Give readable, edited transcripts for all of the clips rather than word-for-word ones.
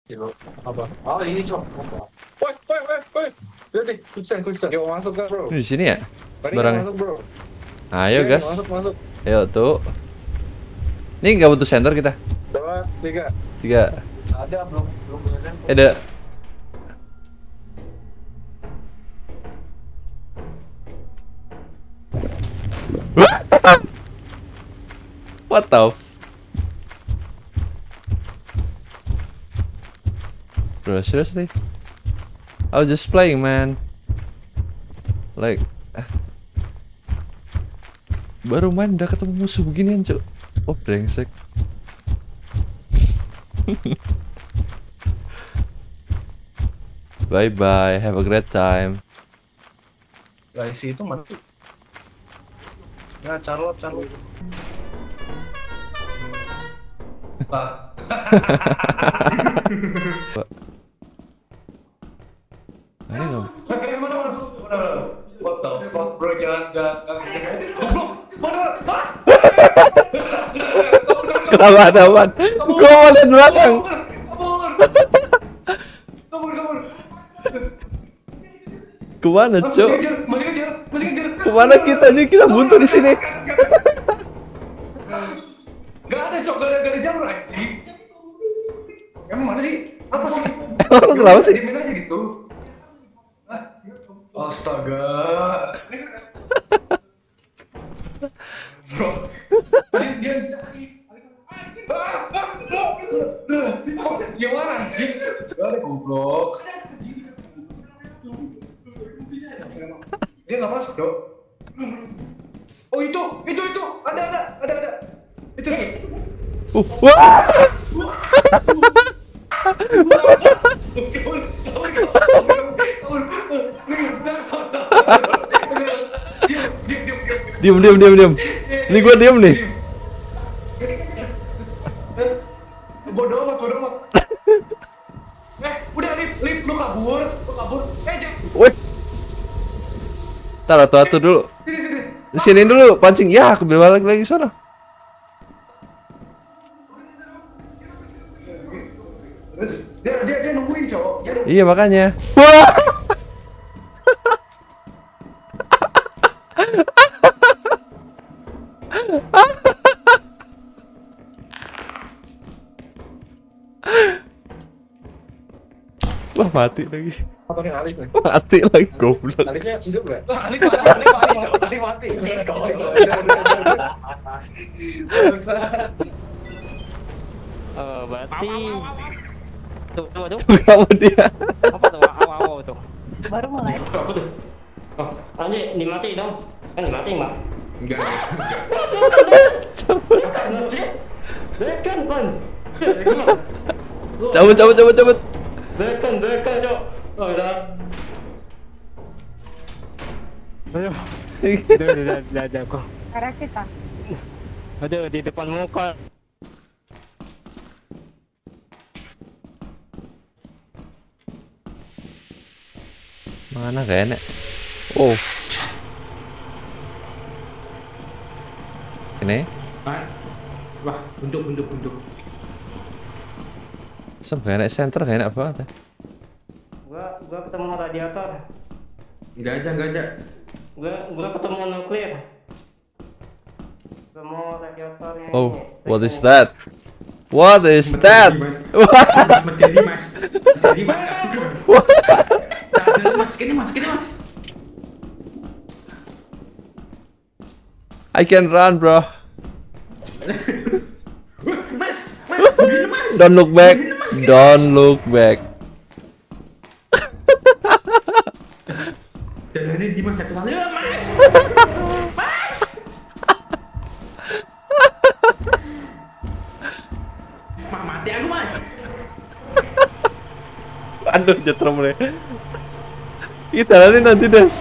Gitu. Apa? Oh ini cok. Woi. Lihat deh, quicksand. Yuk masuk kan bro. Ini di sini ya? Berani Barangnya. masuk bro. Ayo gas. Masuk. Ayo tuh. Ini nggak butuh center kita. 2, 3. 3. Ada belum punya center. Ada. What the Bro, seriously? I was just playing, man. Like, baru main udah ketemu musuh beginian, cuk. Oh, brengsek. Bye bye, have a great time. Guys, itu mati. Ya, Charlotte. Lah. Ini nggak? Mana? What the fuck, bro? Jangan. Mana? Kenapa ada apaan? Gua mau lihat belakang. Kabur. Kemana, cuk? Masih kejar. Kemana kita nih? Kita buntu di sini. Gak ada cok, gak ada jamur anjing. Emang mana sih? Apa sih? Emang lu kenapa sih? Dimin aja gitu. Astaga. Bro. Tadi dia yang mana anjing? Gak ada goblok. Dia nggak masuk cok. Oh itu ada. Itu lagi. Wah! Diam. Ini gua diam nih. Bodoh amat. Udah lift lu kabur. Jangan. Wih. Tar atu dulu. Sini. Sini dulu pancing. Ya, aku balik lagi sana. Terus dia nungguin cowok. Iya makanya. Wah. Wah, mati lagi. Motorin Alif nih. Mati lagi goblok. Alifnya hidup nggak? Alif mati. Berarti tuh. Kamu dia. Apa tuh? Awal tuh. Baru mulai. Apa tuh? Oh, anjir, dimati dong. Kan dimati, Mak. Enggak. Dekan, Pan. Cabut. Dekan, Cok. Oh, udah. Aduh. Udah kok. Karek kita. Aduh, di depan muka. Mana gak enak? Oh. Ini? Wah, untuk. Sem gak enak center, gak enak banget ya. Gua ketemu radiator. Enggak ada. Gua ketemu nuklir. Ketemu radiatornya. Oh, ini. what is that? What is that? Mati mas. Kini mas. I can run, bro. Mas. Don't look back. Jalannya di mas satu kali. Mas. Mati aku mas. Aduh, jetrom deh. Kita nanti Des.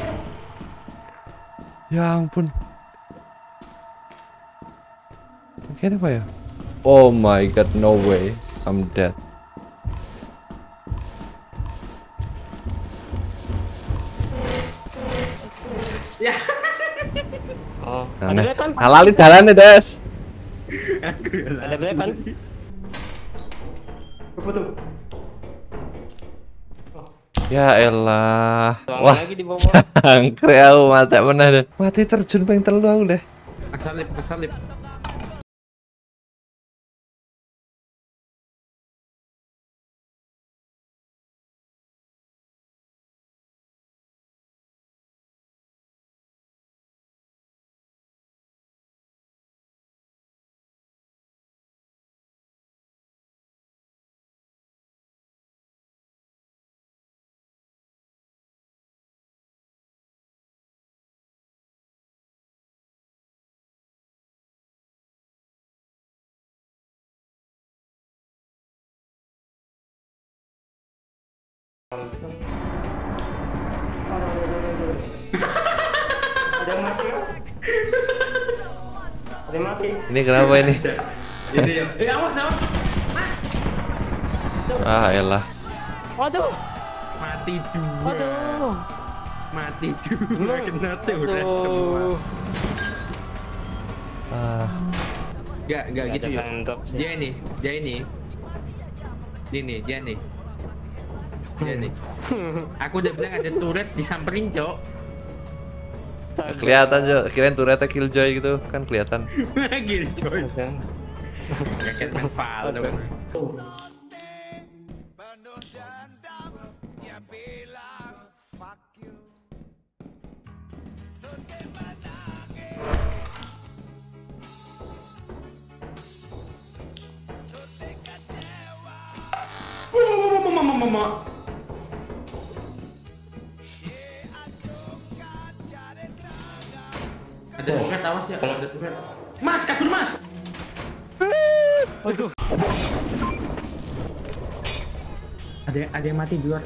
Ya ampun. Oke, apa ya? Oh my god, no way. I'm dead. Ya. Oh, ada kan? Halalin jalannya, Des. Ada kan? Apa tuh? Ya elah. Tuang Wah, lagi di bawah. angkre aku mati mana deh. Mati terjun pengen telu aku deh. Kesalip. Ada yang mati ya? Ada yang mati. Ini kenapa ini? Ini ya. Awas. Ah elah. Waduh. Mati dua. Waduh. Mati dua. Kena turret semua. Ah. Gak gitu ya. Mantap sih. Dia ini. Ini dia nih. Aku udah bilang ada turret disamperin, Cok. Kelihatan Jo, kirain turretnya Killjoy gitu kan kelihatan. Gil, coy. Kayak Valdo. Mama. Ada turret, awas ya kalau ada turret. Mas, kabur Mas. Waduh. Ada yang mati di luar.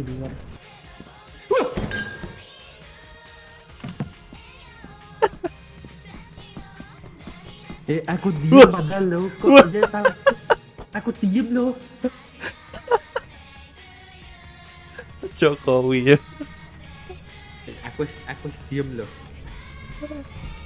Aku diem padahal lo. Kok dia tahu? Aku diem lo. Jokowi ya. Aku diem lo.